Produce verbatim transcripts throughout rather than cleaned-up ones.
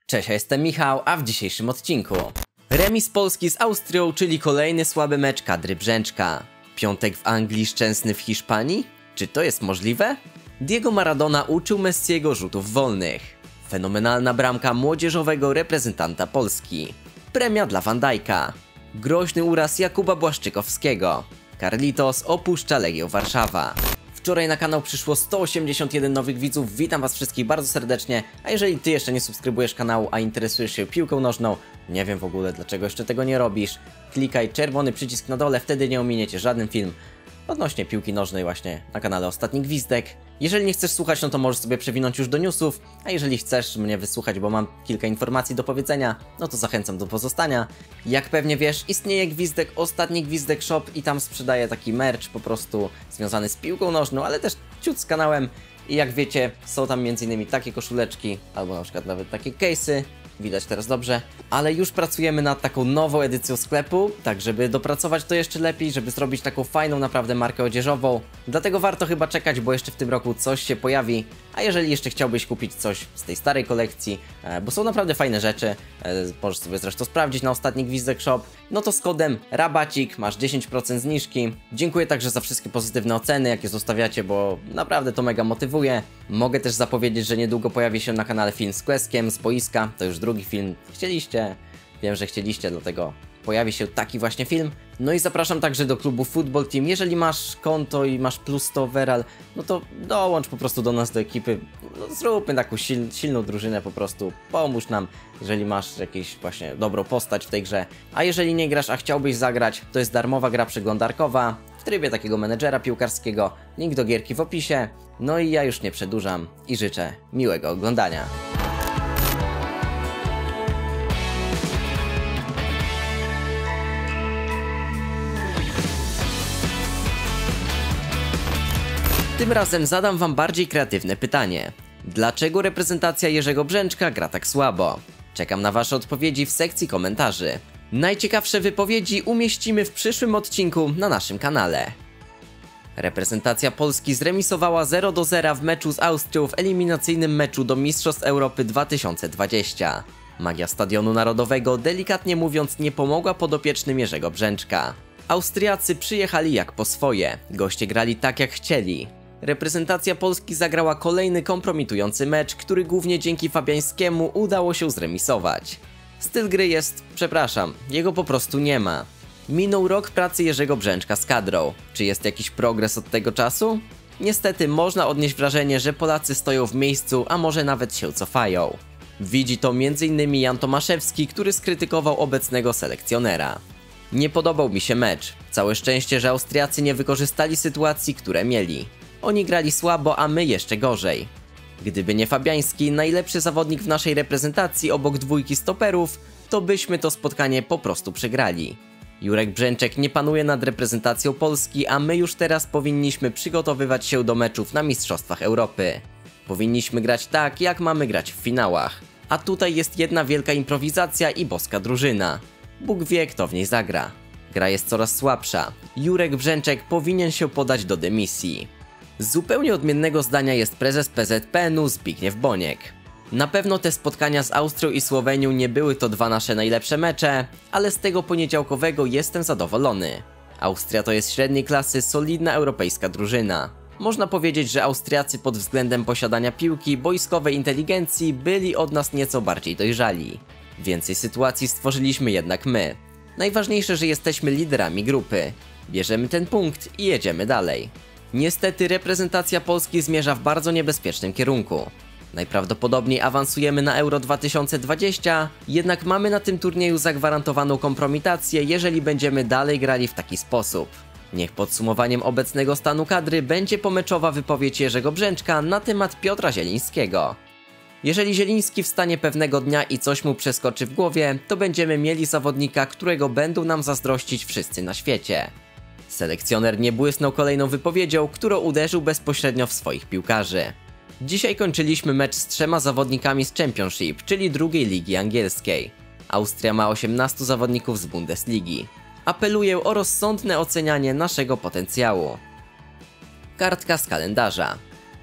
Cześć, ja jestem Michał, a w dzisiejszym odcinku remis Polski z Austrią, czyli kolejny słaby mecz kadry Brzęczka. Piątek w Anglii, szczęsny w Hiszpanii? Czy to jest możliwe? Diego Maradona uczył Messiego rzutów wolnych. Fenomenalna bramka młodzieżowego reprezentanta Polski. Premia dla Van Dijk'a. Groźny uraz Jakuba Błaszczykowskiego. Carlitos opuszcza Legię Warszawa. Wczoraj na kanał przyszło sto osiemdziesiąt jeden nowych widzów, witam was wszystkich bardzo serdecznie, a jeżeli ty jeszcze nie subskrybujesz kanału, a interesujesz się piłką nożną, nie wiem w ogóle dlaczego jeszcze tego nie robisz, klikaj czerwony przycisk na dole, wtedy nie ominiecie żaden film odnośnie piłki nożnej właśnie na kanale Ostatni Gwizdek. Jeżeli nie chcesz słuchać, no to możesz sobie przewinąć już do newsów, a jeżeli chcesz mnie wysłuchać, bo mam kilka informacji do powiedzenia, no to zachęcam do pozostania. Jak pewnie wiesz, istnieje Gwizdek, Ostatni Gwizdek Shop i tam sprzedaję taki merch po prostu związany z piłką nożną, ale też ciut z kanałem. I jak wiecie, są tam między innymi takie koszuleczki, albo na przykład nawet takie case'y. Widać teraz dobrze, ale już pracujemy nad taką nową edycją sklepu, tak żeby dopracować to jeszcze lepiej, żeby zrobić taką fajną naprawdę markę odzieżową. Dlatego warto chyba czekać, bo jeszcze w tym roku coś się pojawi, a jeżeli jeszcze chciałbyś kupić coś z tej starej kolekcji, bo są naprawdę fajne rzeczy, możesz sobie zresztą sprawdzić na Ostatni Gwizdek Shop, no to z kodem RABACIK masz dziesięć procent zniżki. Dziękuję także za wszystkie pozytywne oceny, jakie zostawiacie, bo naprawdę to mega motywuje. Mogę też zapowiedzieć, że niedługo pojawi się na kanale film z Queskiem, z boiska, to już drugi film. Chcieliście, wiem, że chcieliście, dlatego pojawi się taki właśnie film. No i zapraszam także do klubu Football Team. Jeżeli masz konto i masz plus sto overall, no to dołącz po prostu do nas, do ekipy. No, zróbmy taką sil silną drużynę po prostu. Pomóż nam, jeżeli masz jakąś właśnie dobrą postać w tej grze. A jeżeli nie grasz, a chciałbyś zagrać, to jest darmowa gra przeglądarkowa w trybie takiego menedżera piłkarskiego. Link do gierki w opisie. No i ja już nie przedłużam i życzę miłego oglądania. Tym razem zadam wam bardziej kreatywne pytanie. Dlaczego reprezentacja Jerzego Brzęczka gra tak słabo? Czekam na wasze odpowiedzi w sekcji komentarzy. Najciekawsze wypowiedzi umieścimy w przyszłym odcinku na naszym kanale. Reprezentacja Polski zremisowała zero do zera w meczu z Austrią w eliminacyjnym meczu do Mistrzostw Europy dwa tysiące dwudziestego. Magia Stadionu Narodowego, delikatnie mówiąc, nie pomogła podopiecznym Jerzego Brzęczka. Austriacy przyjechali jak po swoje, goście grali tak jak chcieli. Reprezentacja Polski zagrała kolejny kompromitujący mecz, który głównie dzięki Fabiańskiemu udało się zremisować. Styl gry jest, przepraszam, jego po prostu nie ma. Minął rok pracy Jerzego Brzęczka z kadrą. Czy jest jakiś progres od tego czasu? Niestety można odnieść wrażenie, że Polacy stoją w miejscu, a może nawet się cofają. Widzi to między innymi Jan Tomaszewski, który skrytykował obecnego selekcjonera. Nie podobał mi się mecz. Całe szczęście, że Austriacy nie wykorzystali sytuacji, które mieli. Oni grali słabo, a my jeszcze gorzej. Gdyby nie Fabiański, najlepszy zawodnik w naszej reprezentacji obok dwójki stoperów, to byśmy to spotkanie po prostu przegrali. Jurek Brzęczek nie panuje nad reprezentacją Polski, a my już teraz powinniśmy przygotowywać się do meczów na Mistrzostwach Europy. Powinniśmy grać tak, jak mamy grać w finałach. A tutaj jest jedna wielka improwizacja i boska drużyna. Bóg wie, kto w niej zagra. Gra jest coraz słabsza. Jurek Brzęczek powinien się podać do dymisji. Z zupełnie odmiennego zdania jest prezes P Z P N u Zbigniew Boniek. Na pewno te spotkania z Austrią i Słowenią nie były to dwa nasze najlepsze mecze, ale z tego poniedziałkowego jestem zadowolony. Austria to jest średniej klasy, solidna europejska drużyna. Można powiedzieć, że Austriacy pod względem posiadania piłki, boiskowej inteligencji byli od nas nieco bardziej dojrzali. Więcej sytuacji stworzyliśmy jednak my. Najważniejsze, że jesteśmy liderami grupy. Bierzemy ten punkt i jedziemy dalej. Niestety reprezentacja Polski zmierza w bardzo niebezpiecznym kierunku. Najprawdopodobniej awansujemy na Euro dwa tysiące dwudzieste, jednak mamy na tym turnieju zagwarantowaną kompromitację, jeżeli będziemy dalej grali w taki sposób. Niech podsumowaniem obecnego stanu kadry będzie pomeczowa wypowiedź Jerzego Brzęczka na temat Piotra Zielińskiego. Jeżeli Zieliński wstanie pewnego dnia i coś mu przeskoczy w głowie, to będziemy mieli zawodnika, którego będą nam zazdrościć wszyscy na świecie. Selekcjoner nie błysnął kolejną wypowiedzią, którą uderzył bezpośrednio w swoich piłkarzy. Dzisiaj kończyliśmy mecz z trzema zawodnikami z Championship, czyli drugiej ligi angielskiej. Austria ma osiemnastu zawodników z Bundesligi. Apeluję o rozsądne ocenianie naszego potencjału. Kartka z kalendarza.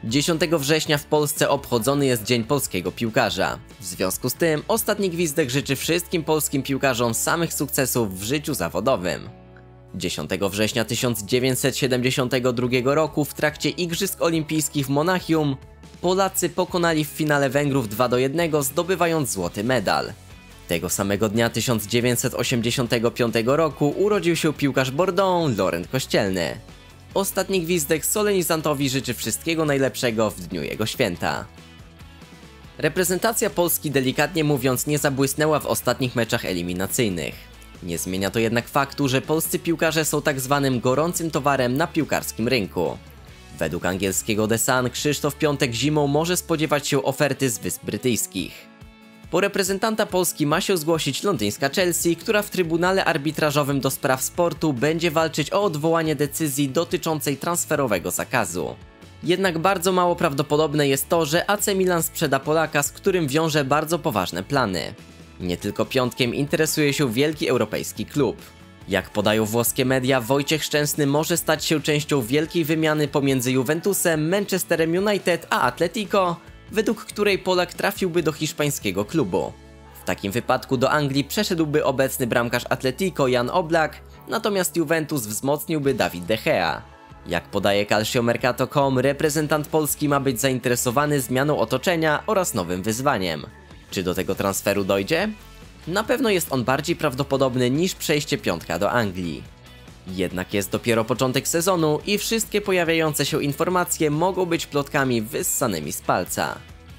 dziesiątego września w Polsce obchodzony jest Dzień Polskiego Piłkarza. W związku z tym ostatni gwizdek życzy wszystkim polskim piłkarzom samych sukcesów w życiu zawodowym. dziesiątego września tysiąc dziewięćset siedemdziesiątego drugiego roku w trakcie Igrzysk Olimpijskich w Monachium Polacy pokonali w finale Węgrów dwa do jednego, zdobywając złoty medal. Tego samego dnia tysiąc dziewięćset osiemdziesiątego piątego roku urodził się piłkarz Bordeaux Laurent Kościelny. Ostatni gwizdek solenizantowi życzy wszystkiego najlepszego w dniu jego święta. Reprezentacja Polski delikatnie mówiąc nie zabłysnęła w ostatnich meczach eliminacyjnych. Nie zmienia to jednak faktu, że polscy piłkarze są tak zwanym gorącym towarem na piłkarskim rynku. Według angielskiego The Sun Krzysztof Piątek zimą może spodziewać się oferty z Wysp Brytyjskich. Po reprezentanta Polski ma się zgłosić londyńska Chelsea, która w Trybunale Arbitrażowym do spraw sportu będzie walczyć o odwołanie decyzji dotyczącej transferowego zakazu. Jednak bardzo mało prawdopodobne jest to, że A C Milan sprzeda Polaka, z którym wiąże bardzo poważne plany. Nie tylko Piątkiem interesuje się wielki europejski klub. Jak podają włoskie media, Wojciech Szczęsny może stać się częścią wielkiej wymiany pomiędzy Juventusem, Manchesterem United a Atletico, według której Polak trafiłby do hiszpańskiego klubu. W takim wypadku do Anglii przeszedłby obecny bramkarz Atletico Jan Oblak, natomiast Juventus wzmocniłby David De Gea. Jak podaje Calciomercato kropka com, reprezentant Polski ma być zainteresowany zmianą otoczenia oraz nowym wyzwaniem. Czy do tego transferu dojdzie? Na pewno jest on bardziej prawdopodobny niż przejście Piątka do Anglii. Jednak jest dopiero początek sezonu i wszystkie pojawiające się informacje mogą być plotkami wyssanymi z palca.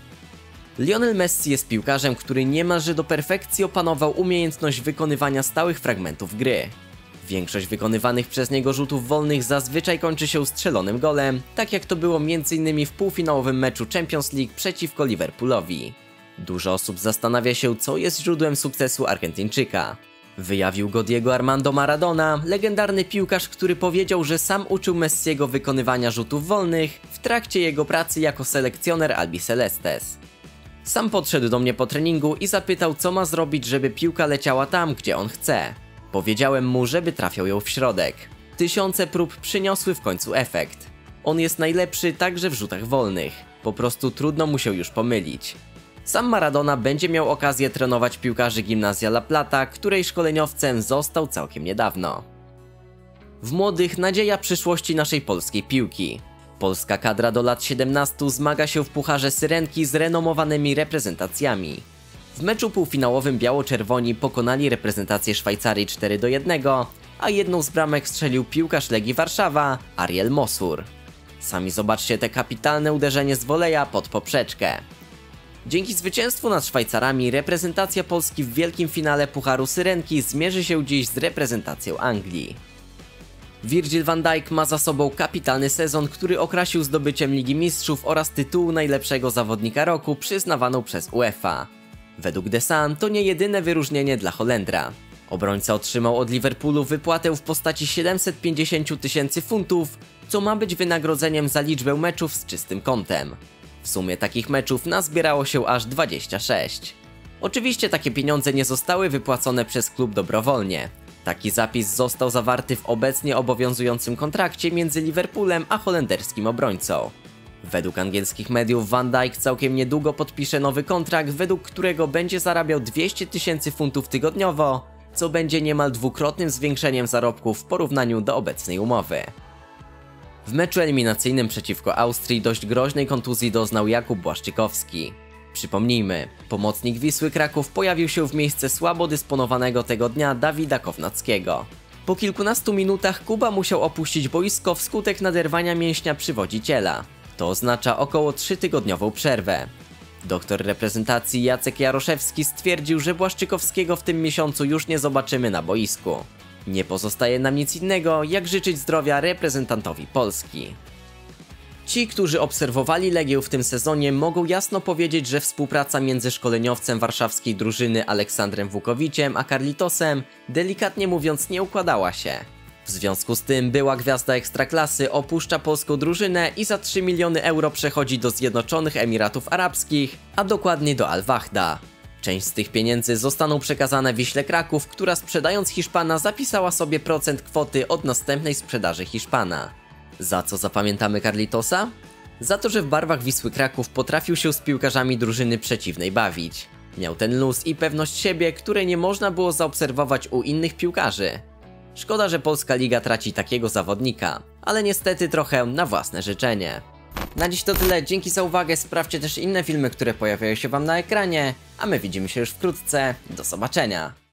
Lionel Messi jest piłkarzem, który niemalże do perfekcji opanował umiejętność wykonywania stałych fragmentów gry. Większość wykonywanych przez niego rzutów wolnych zazwyczaj kończy się strzelonym golem, tak jak to było między innymi w półfinałowym meczu Champions League przeciwko Liverpoolowi. Dużo osób zastanawia się, co jest źródłem sukcesu Argentyńczyka. Wyjawił go Diego Armando Maradona, legendarny piłkarz, który powiedział, że sam uczył Messiego wykonywania rzutów wolnych w trakcie jego pracy jako selekcjoner Albicelestes. Sam podszedł do mnie po treningu i zapytał, co ma zrobić, żeby piłka leciała tam, gdzie on chce. Powiedziałem mu, żeby trafiał ją w środek. Tysiące prób przyniosły w końcu efekt. On jest najlepszy także w rzutach wolnych. Po prostu trudno mu się już pomylić. Sam Maradona będzie miał okazję trenować piłkarzy Gimnazja La Plata, której szkoleniowcem został całkiem niedawno. W młodych nadzieja przyszłości naszej polskiej piłki. Polska kadra do lat siedemnastu zmaga się w Pucharze Syrenki z renomowanymi reprezentacjami. W meczu półfinałowym biało-czerwoni pokonali reprezentację Szwajcarii cztery do jednego, a jedną z bramek strzelił piłkarz Legii Warszawa Ariel Mosur. Sami zobaczcie te kapitalne uderzenie z woleja pod poprzeczkę. Dzięki zwycięstwu nad Szwajcarami reprezentacja Polski w wielkim finale Pucharu Syrenki zmierzy się dziś z reprezentacją Anglii. Virgil van Dijk ma za sobą kapitalny sezon, który okrasił zdobyciem Ligi Mistrzów oraz tytułu najlepszego zawodnika roku przyznawaną przez UEFA. Według The Sun to nie jedyne wyróżnienie dla Holendra. Obrońca otrzymał od Liverpoolu wypłatę w postaci siedemset pięćdziesiąt tysięcy funtów, co ma być wynagrodzeniem za liczbę meczów z czystym kątem. W sumie takich meczów nazbierało się aż dwadzieścia sześć. Oczywiście takie pieniądze nie zostały wypłacone przez klub dobrowolnie. Taki zapis został zawarty w obecnie obowiązującym kontrakcie między Liverpoolem a holenderskim obrońcą. Według angielskich mediów Van Dijk całkiem niedługo podpisze nowy kontrakt, według którego będzie zarabiał dwieście tysięcy funtów tygodniowo, co będzie niemal dwukrotnym zwiększeniem zarobków w porównaniu do obecnej umowy. W meczu eliminacyjnym przeciwko Austrii dość groźnej kontuzji doznał Jakub Błaszczykowski. Przypomnijmy, pomocnik Wisły Kraków pojawił się w miejsce słabo dysponowanego tego dnia Dawida Kownackiego. Po kilkunastu minutach Kuba musiał opuścić boisko wskutek naderwania mięśnia przywodziciela. To oznacza około trzytygodniową przerwę. Doktor reprezentacji Jacek Jaroszewski stwierdził, że Błaszczykowskiego w tym miesiącu już nie zobaczymy na boisku. Nie pozostaje nam nic innego, jak życzyć zdrowia reprezentantowi Polski. Ci, którzy obserwowali Legię w tym sezonie, mogą jasno powiedzieć, że współpraca między szkoleniowcem warszawskiej drużyny Aleksandrem Wukowiciem a Carlitosem, delikatnie mówiąc, nie układała się. W związku z tym była gwiazda ekstraklasy opuszcza polską drużynę i za trzy miliony euro przechodzi do Zjednoczonych Emiratów Arabskich, a dokładnie do Al Wahda. Część z tych pieniędzy zostaną przekazane Wiśle Kraków, która sprzedając Hiszpana zapisała sobie procent kwoty od następnej sprzedaży Hiszpana. Za co zapamiętamy Carlitosa? za to, że w barwach Wisły Kraków potrafił się z piłkarzami drużyny przeciwnej bawić. Miał ten luz i pewność siebie, której nie można było zaobserwować u innych piłkarzy. Szkoda, że polska liga traci takiego zawodnika, ale niestety trochę na własne życzenie. Na dziś to tyle, dzięki za uwagę, sprawdźcie też inne filmy, które pojawiają się wam na ekranie, a my widzimy się już wkrótce, do zobaczenia.